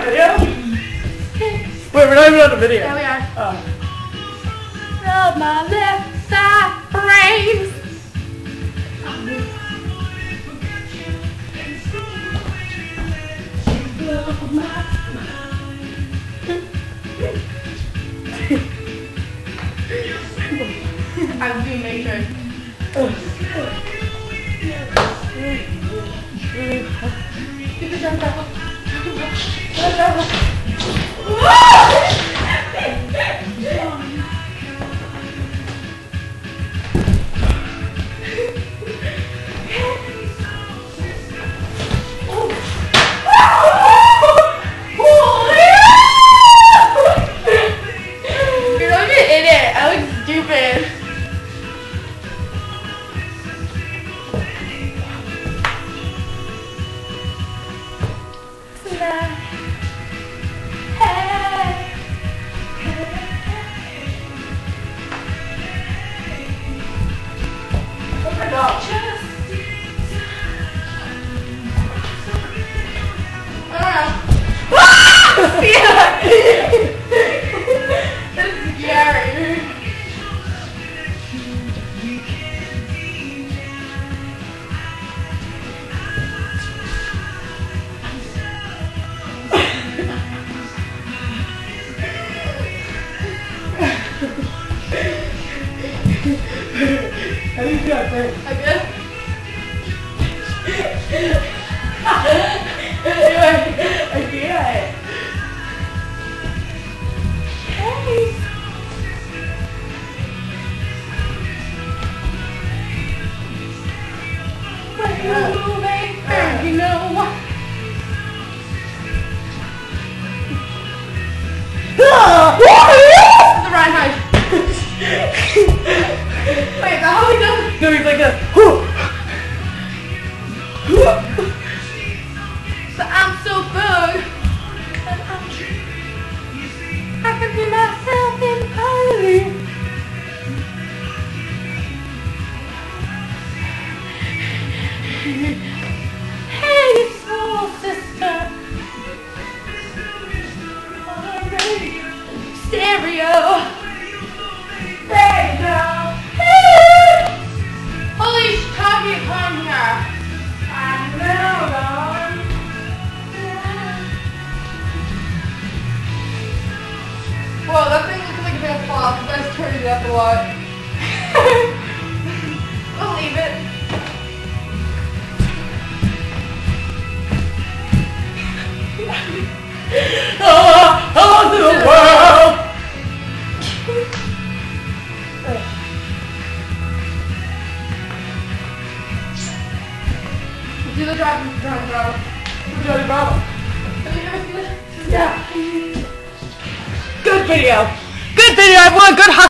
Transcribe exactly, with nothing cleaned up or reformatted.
video? Wait, we're not even on the video. Yeah, we are. Oh. Rub my left side brains. Blow my I'm doing Matrix. Get the jump out. Jump out. You're not an idiot. I look stupid. How do you feel? Great. I good? Anyway, I can't. hey. When you're moving, you know what? The right height. Wait, is that how he does it? No, he's like that. So I'm so good. I can be myself entirely. Hey, soul sister. On a radio stereo. Radio. Holy target on here. I know, Lord. Whoa, that thing looks like it's gonna fall off. You guys turned it up a lot. We'll leave it. Oh, oh, the world. Do the drop, drop, drop. Johnny Bravo. Have you ever seen it? Yeah. Good video. Good video, everyone. Good hustle.